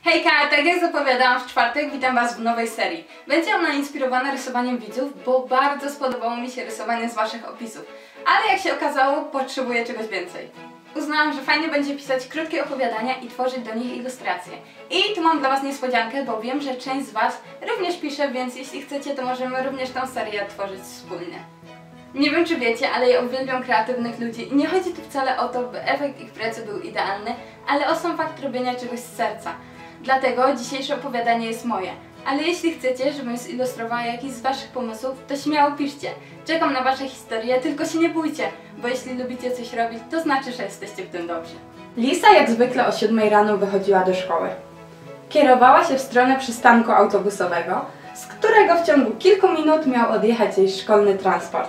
Hejka, tak jak zapowiadałam w czwartek, witam Was w nowej serii. Będzie ona inspirowana rysowaniem widzów, bo bardzo spodobało mi się rysowanie z Waszych opisów. Ale jak się okazało, potrzebuję czegoś więcej. Uznałam, że fajnie będzie pisać krótkie opowiadania i tworzyć do nich ilustracje. I tu mam dla Was niespodziankę, bo wiem, że część z Was również pisze, więc jeśli chcecie, to możemy również tę serię tworzyć wspólnie. Nie wiem, czy wiecie, ale ja uwielbiam kreatywnych ludzi i nie chodzi tu wcale o to, by efekt ich pracy był idealny, ale o sam fakt robienia czegoś z serca. Dlatego dzisiejsze opowiadanie jest moje. Ale jeśli chcecie, żebym zilustrowała jakiś z Waszych pomysłów, to śmiało piszcie. Czekam na Wasze historie, tylko się nie bójcie, bo jeśli lubicie coś robić, to znaczy, że jesteście w tym dobrzy. Lisa jak zwykle o 7 rano wychodziła do szkoły. Kierowała się w stronę przystanku autobusowego, z którego w ciągu kilku minut miał odjechać jej szkolny transport.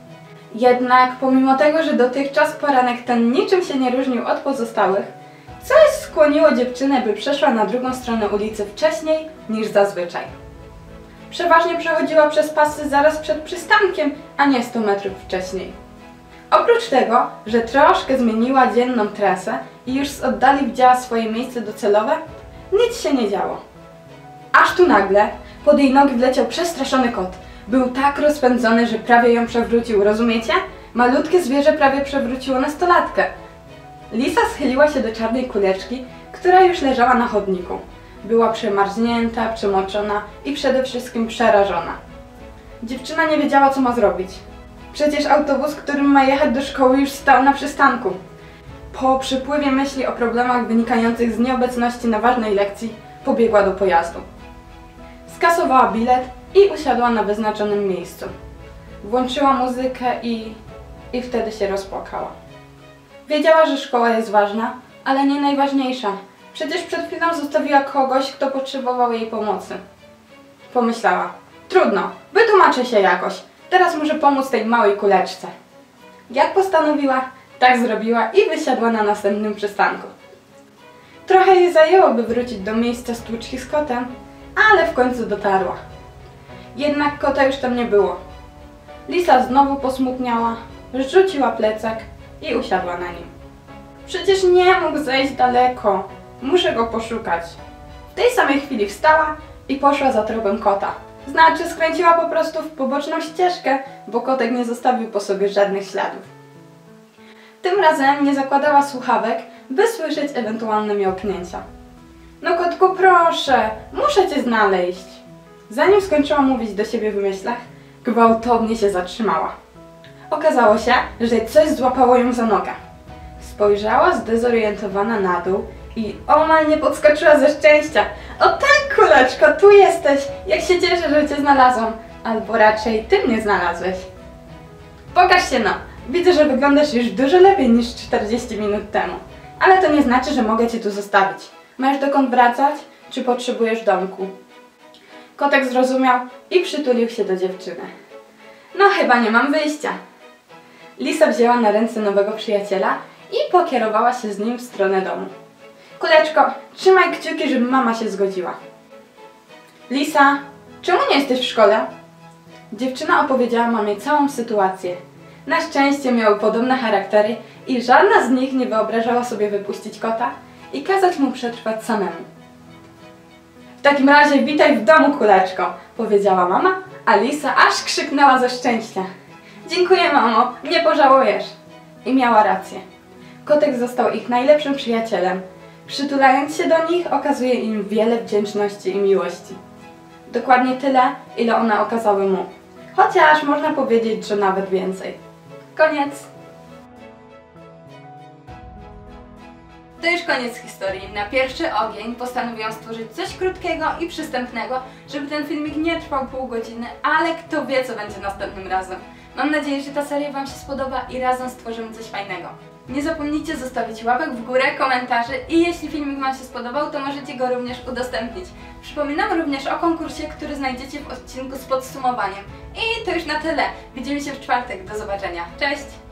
Jednak pomimo tego, że dotychczas poranek ten niczym się nie różnił od pozostałych, coś skłoniło dziewczynę, by przeszła na drugą stronę ulicy wcześniej niż zazwyczaj. Przeważnie przechodziła przez pasy zaraz przed przystankiem, a nie 100 metrów wcześniej. Oprócz tego, że troszkę zmieniła dzienną trasę i już z oddali widziała swoje miejsce docelowe, nic się nie działo. Aż tu nagle pod jej nogi wleciał przestraszony kot. Był tak rozpędzony, że prawie ją przewrócił, rozumiecie? Malutkie zwierzę prawie przewróciło nastolatkę. Lisa schyliła się do czarnej kuleczki, która już leżała na chodniku. Była przemarznięta, przemoczona i przede wszystkim przerażona. Dziewczyna nie wiedziała, co ma zrobić. Przecież autobus, którym ma jechać do szkoły, już stał na przystanku. Po przypływie myśli o problemach wynikających z nieobecności na ważnej lekcji, pobiegła do pojazdu. Skasowała bilet i usiadła na wyznaczonym miejscu. Włączyła muzykę i wtedy się rozpłakała. Wiedziała, że szkoła jest ważna, ale nie najważniejsza. Przecież przed chwilą zostawiła kogoś, kto potrzebował jej pomocy. Pomyślała, trudno, wytłumaczę się jakoś. Teraz muszę pomóc tej małej kuleczce. Jak postanowiła, tak zrobiła i wysiadła na następnym przystanku. Trochę jej zajęło, by wrócić do miejsca stłuczki z kotem, ale w końcu dotarła. Jednak kota już tam nie było. Lisa znowu posmutniała, rzuciła plecak i usiadła na nim. Przecież nie mógł zejść daleko. Muszę go poszukać. W tej samej chwili wstała i poszła za tropem kota. Znaczy skręciła po prostu w poboczną ścieżkę, bo kotek nie zostawił po sobie żadnych śladów. Tym razem nie zakładała słuchawek, by słyszeć ewentualne miałknięcia. No kotku, proszę, muszę cię znaleźć. Zanim skończyła mówić do siebie w myślach, gwałtownie się zatrzymała. Okazało się, że coś złapało ją za nogę. Spojrzała zdezorientowana na dół i omal nie podskoczyła ze szczęścia. O tak, kuleczko, tu jesteś! Jak się cieszę, że cię znalazłam. Albo raczej ty mnie znalazłeś. Pokaż się no. Widzę, że wyglądasz już dużo lepiej niż 40 minut temu. Ale to nie znaczy, że mogę cię tu zostawić. Masz dokąd wracać, czy potrzebujesz domku? Kotek zrozumiał i przytulił się do dziewczyny. No chyba nie mam wyjścia. Lisa wzięła na ręce nowego przyjaciela i pokierowała się z nim w stronę domu. Kuleczko, trzymaj kciuki, żeby mama się zgodziła. Lisa, czemu nie jesteś w szkole? Dziewczyna opowiedziała mamie całą sytuację. Na szczęście miały podobne charaktery i żadna z nich nie wyobrażała sobie wypuścić kota i kazać mu przetrwać samemu. W takim razie witaj w domu, kuleczko, powiedziała mama, a Lisa aż krzyknęła ze szczęścia. Dziękuję, mamo, nie pożałujesz. I miała rację. Kotek został ich najlepszym przyjacielem. Przytulając się do nich, okazuje im wiele wdzięczności i miłości. Dokładnie tyle, ile one okazały mu. Chociaż można powiedzieć, że nawet więcej. Koniec. To już koniec historii. Na pierwszy ogień postanowiłam stworzyć coś krótkiego i przystępnego, żeby ten filmik nie trwał pół godziny, ale kto wie, co będzie następnym razem. Mam nadzieję, że ta seria Wam się spodoba i razem stworzymy coś fajnego. Nie zapomnijcie zostawić łapek w górę, komentarzy i jeśli filmik Wam się spodobał, to możecie go również udostępnić. Przypominam również o konkursie, który znajdziecie w odcinku z podsumowaniem. I to już na tyle. Widzimy się w czwartek. Do zobaczenia. Cześć!